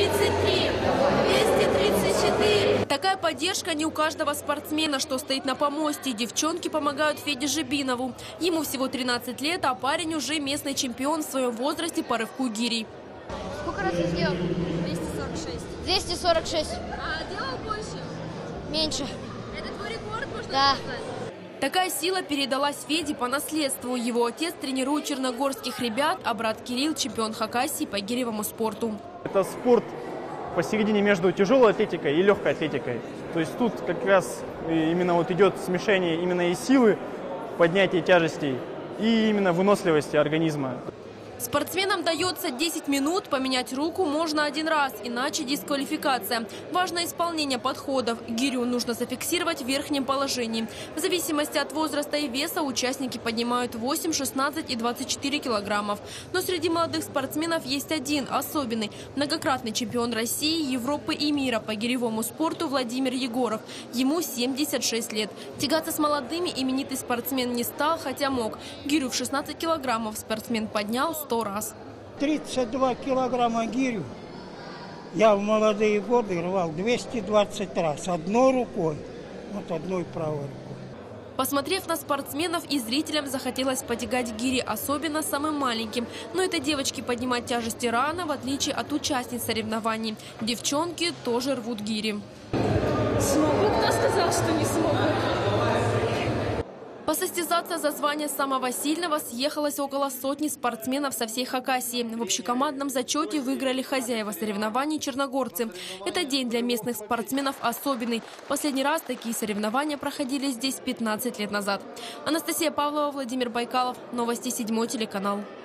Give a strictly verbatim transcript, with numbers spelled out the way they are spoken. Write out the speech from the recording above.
тридцать три, двести тридцать четыре. Такая поддержка не у каждого спортсмена, что стоит на помосте. Девчонки помогают Феде Жибинову. Ему всего тринадцать лет, а парень уже местный чемпион в своем возрасте по рывку гири. Сколько раз ты сделал? двести сорок шесть. двести сорок шесть. А делал больше? Меньше. Это твой рекорд, можно Да. сказать? Такая сила передалась Феде по наследству. Его отец тренирует черногорских ребят, а брат Кирилл – чемпион Хакасии по гиревому спорту. Это спорт посередине между тяжелой атлетикой и легкой атлетикой. То есть тут как раз именно вот идет смешение именно и силы, поднятия тяжестей, и именно выносливости организма. Спортсменам дается десять минут, поменять руку можно один раз, иначе дисквалификация. Важно исполнение подходов. Гирю нужно зафиксировать в верхнем положении. В зависимости от возраста и веса участники поднимают восемь, шестнадцать и двадцать четыре килограммов. Но среди молодых спортсменов есть один особенный. Многократный чемпион России, Европы и мира по гиревому спорту Владимир Егоров. Ему семьдесят шесть лет. Тягаться с молодыми именитый спортсмен не стал, хотя мог. Гирю в шестнадцать килограммов спортсмен поднял сто раз. тридцать два килограмма гирю я в молодые годы рвал двести двадцать раз. Одной рукой, вот одной правой рукой. Посмотрев на спортсменов, и зрителям захотелось потягать гири, особенно самым маленьким. Но это девочки поднимать тяжести рано, в отличие от участниц соревнований. Девчонки тоже рвут гири. Смогу? Кто сказал, что не смогу? Посостязаться за звание самого сильного съехалось около сотни спортсменов со всей Хакасии. В общекомандном зачете выиграли хозяева соревнований черногорцы. Этот день для местных спортсменов особенный. Последний раз такие соревнования проходили здесь пятнадцать лет назад. Анастасия Павлова, Владимир Байкалов. Новости седьмой телеканал.